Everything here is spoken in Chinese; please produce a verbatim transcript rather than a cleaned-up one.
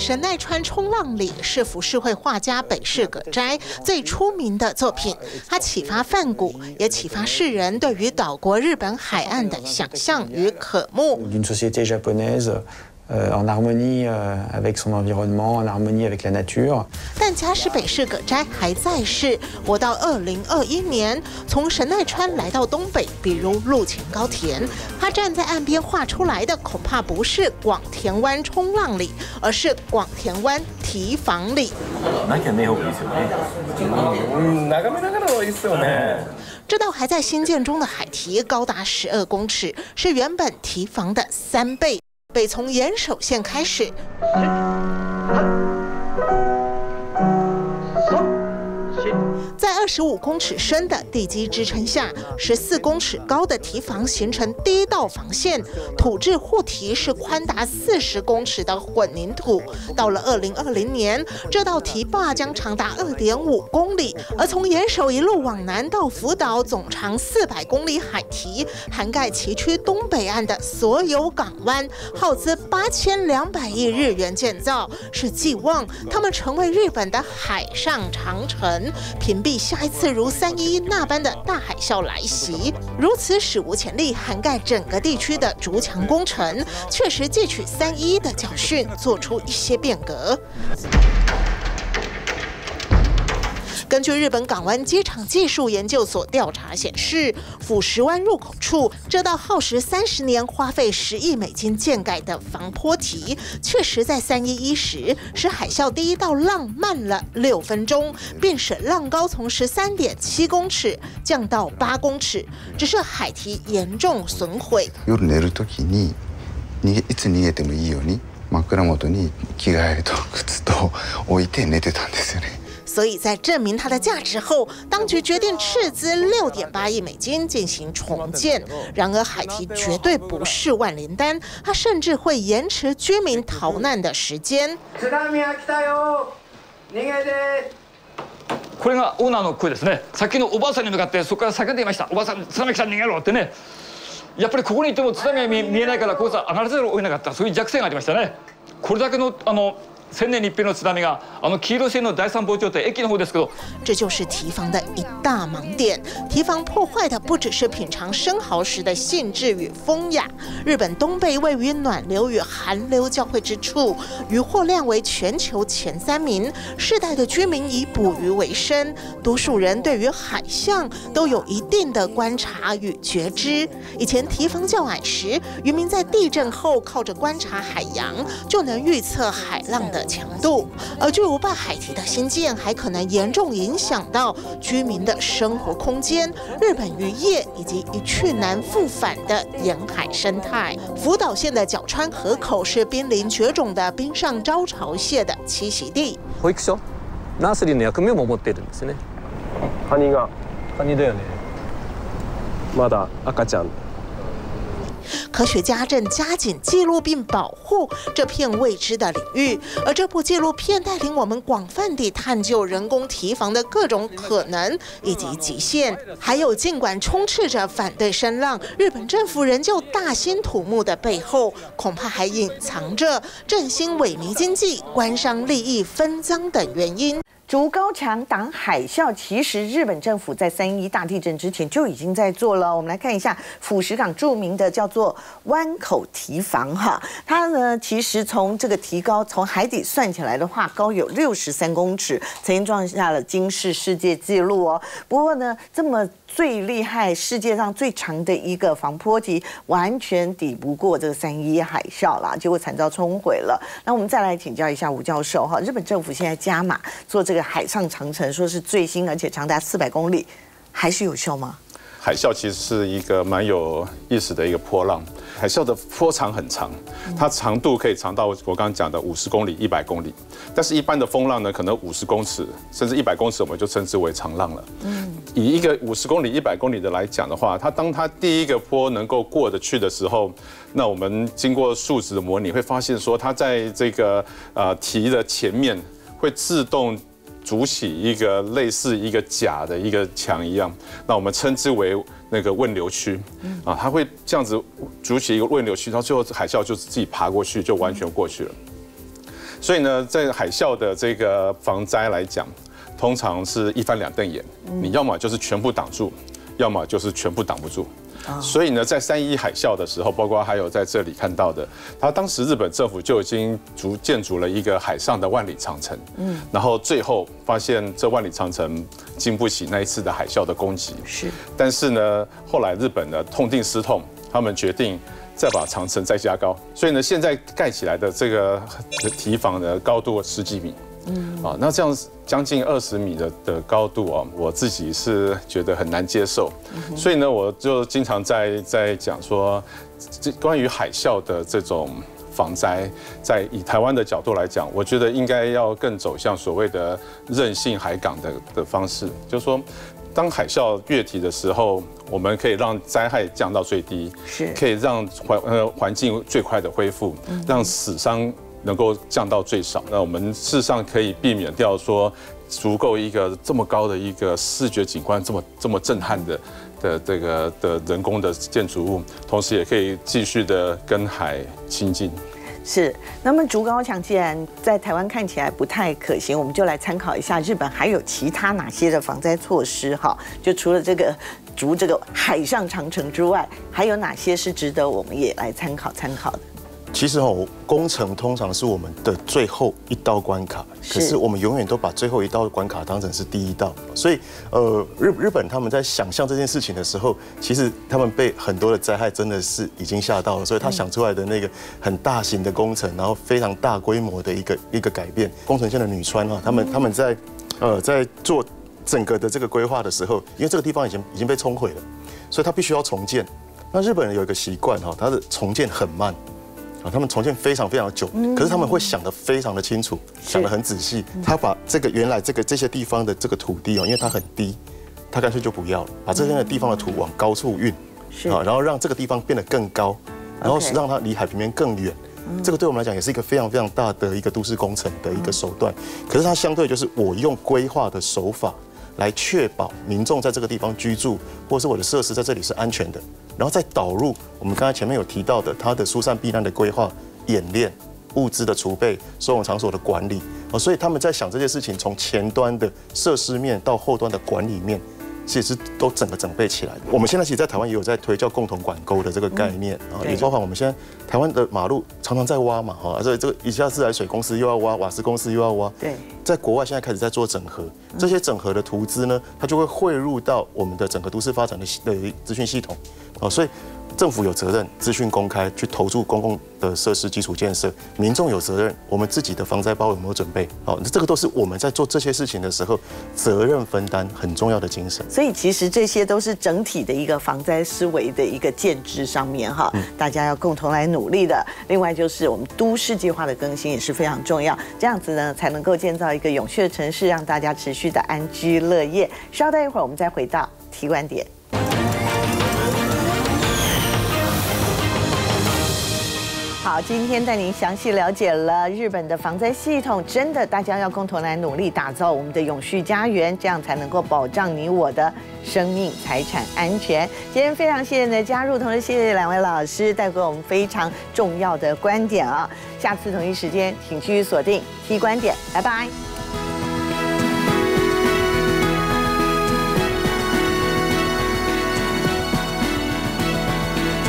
神奈川冲浪里是浮世绘画家北市葛斋最出名的作品，它启发梵谷，也启发世人对于岛国日本海岸的想象与渴慕。 D'une société japonaise. En harmonie avec son environnement, en harmonie avec la nature. 但假使北市葛斋还在世，活到二零二一年，从神奈川来到东北，比如陆前高田，他站在岸边画出来的恐怕不是广田湾冲浪里，而是广田湾堤防里。 なきゃねえ方がいいですよね。うん、眺めながらはいいですよね。 这道还在兴建中的海堤高达十二公尺，是原本堤防的三倍。北从岩手县开始，在二十五公尺深的地基支撑下，十四公尺高的堤防形成第一道防线。土质护堤是宽达四十公尺的混凝土。到了二零二零年，这道堤坝将长达二点五公里，而从岩手一路往南到福岛，总长四百公里海堤，涵盖崎岖东北岸的所有港湾，耗资八千两百亿日元建造，是寄望他们成为日本的海上长城，屏蔽下一次如三一一那般的大海啸来袭。如此史无前例涵盖整个地区的筑墙工程，确实汲取三一一的教训，做出一些变革。根据日本港湾机场技术研究所调查显示，腐蚀湾入口处这道耗时三十年、花费十亿美金建改的防波堤，确实在三一一时使海啸第一道浪慢了六分钟，并使浪高从十三点七公尺降到八公尺，只是海堤严重损毁。 夜寝る時に逃げいつ逃げてもいいように枕元に着替えと靴と置いて寝てたんですよね。 所以在证明它的价值后，当局决定斥资六点八亿美金进行重建。然而，海堤绝对不是万灵丹，它甚至会延迟居民逃难的时间。 これがオーナーの声ですね。さっきのおばあさんに向かってそこから叫んでいました。おばあさん、津波来た、逃げろってね。やっぱりここにいても津波が見えないからこいつは上がらざるを得なかった。そういう弱点がありましたね。これだけのあの。千年に一遍の津波があの黄色線の第三防潮堤駅の方ですけど， 这就是堤防的一大盲点。堤防破坏的不只是品尝生蚝时的兴致与风雅。日本东北位于暖流与寒流交汇之处，渔获量为全球前三名，世代的居民以捕鱼为生，多数人对于海象都有一定的观察与觉知。以前堤防较矮时，渔民在地震后靠着观察海洋，就能预测海浪的强度，而巨无霸海堤的新建还可能严重影响到居民的生活空间、日本渔业以及一去难复返的沿海生态。福岛县的角川河口是濒临绝种的滨上招潮蟹的栖息地。 保育所、ナースリーの役目も持っているんですね。 カニが、カニだよね。まだ赤ちゃん。 科学家正加紧记录并保护这片未知的领域，而这部纪录片带领我们广泛地探究人工堤防的各种可能以及极限，还有尽管充斥着反对声浪，日本政府仍旧大兴土木的背后，恐怕还隐藏着振兴萎靡经济、官商利益分赃等原因。 筑高墙挡海啸，其实日本政府在三一大地震之前就已经在做了。我们来看一下腐蚀港著名的叫做湾口堤防哈，它呢其实从这个堤高从海底算起来的话，高有六十三公尺，曾经创下了金氏世界纪录哦。不过呢，这么最厉害、世界上最长的一个防波堤，完全抵不过这个三一海啸啦，结果惨遭冲毁了。那我们再来请教一下吴教授哈，日本政府现在加码做这个海上长城，说是最新而且长达四百公里，还是有效吗？ 海啸其实是一个蛮有意思的一个波浪，海啸的波长很长，它长度可以长到我刚刚讲的五十公里、一百公里，但是一般的风浪呢，可能五十公尺甚至一百公尺，我们就称之为长浪了。嗯，以一个五十公里、一百公里的来讲的话，它当它第一个波能够过得去的时候，那我们经过数值的模拟，会发现说，它在这个呃堤的前面会自动筑起一个类似一个假的一个墙一样，那我们称之为那个问流区啊，它会这样子筑起一个问流区，到最后海啸就自己爬过去，就完全过去了。 所以呢，在海啸的这个防灾来讲，通常是一翻两瞪眼，你要么就是全部挡住，要么就是全部挡不住。所以呢，在三一海啸的时候，包括还有在这里看到的，他当时日本政府就已经逐建筑了一个海上的万里长城，嗯，然后最后发现这万里长城经不起那一次的海啸的攻击， 是， 但是呢，后来日本呢痛定思痛，他们决定再把长城再加高，所以呢，现在盖起来的这个堤防呢，高度十几米。嗯，啊，那这样将近二十米的的高度啊，我自己是觉得很难接受，所以呢，我就经常在在讲说，这关于海啸的这种防灾，在以台湾的角度来讲，我觉得应该要更走向所谓的韧性海港的的方式，就是说，当海啸越堤的时候，我们可以让灾害降到最低， 是， 可以让环呃环境最快的恢复，让死伤能够降到最少，那我们事实上可以避免掉说足够一个这么高的一个视觉景观，这么这么震撼的的这个的人工的建筑物，同时也可以继续的跟海亲近。 是，那么筑高墙既然在台湾看起来不太可行，我们就来参考一下日本还有其他哪些的防灾措施哈？就除了这个筑这个海上长城之外，还有哪些是值得我们也来参考参考的？ 其实哦，工程通常是我们的最后一道关卡，可是我们永远都把最后一道关卡当成是第一道，所以呃，日日本他们在想象这件事情的时候，其实他们被很多的灾害真的是已经吓到了，所以他想出来的那个很大型的工程，然后非常大规模的一个一个改变。宫城县的女川啊，他们他们在呃在做整个的这个规划的时候，因为这个地方已经已经被冲毁了，所以他必须要重建。那日本人有一个习惯哈，他的重建很慢。啊，他们重建非常非常久，可是他们会想得非常的清楚，想得很仔细。他把这个原来这个这些地方的这个土地哦，因为它很低，他干脆就不要了，把这些地方的土往高处运，啊，然后让这个地方变得更高，然后让它离海平面更远。这个对我们来讲也是一个非常非常大的一个都市工程的一个手段。可是它相对就是我用规划的手法来确保民众在这个地方居住，或者是我的设施在这里是安全的。然后再导入我们刚才前面有提到的它的疏散避难的规划、演练、物资的储备、收容场所的管理，哦，所以他们在想这些事情，从前端的设施面到后端的管理面，其实都整个整备起来的。我们现在其实，在台湾也有在推叫共同管沟的这个概念啊，也包含我们现在台湾的马路常常在挖嘛，哈，所以这个一下自来水公司又要挖，瓦斯公司又要挖， 对， 在国外现在开始在做整合，这些整合的图资呢，它就会汇入到我们的整个都市发展的的资讯系统。哦，所以政府有责任资讯公开，去投注公共的设施基础建设；民众有责任，我们自己的防灾包有没有准备？哦，这个都是我们在做这些事情的时候，责任分担很重要的精神。 所以其实这些都是整体的一个防灾思维的一个建制上面哈，大家要共同来努力的。另外就是我们都市计划的更新也是非常重要，这样子呢才能够建造一个永续的城市，让大家持续的安居乐业。稍待一会儿，我们再回到提观点。好，今天带您详细了解了日本的防灾系统，真的大家要共同来努力打造我们的永续家园，这样才能够保障你我的生命财产安全。今天非常谢谢你的加入，同时谢谢两位老师带给我们非常重要的观点啊！下次同一时间请继续锁定T观点，拜拜。